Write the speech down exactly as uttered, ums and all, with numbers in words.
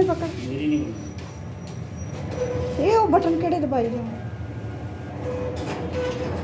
सामने पकड़। मेरी नहीं हुई। ये वो बटन केड़े दबाई जाओ।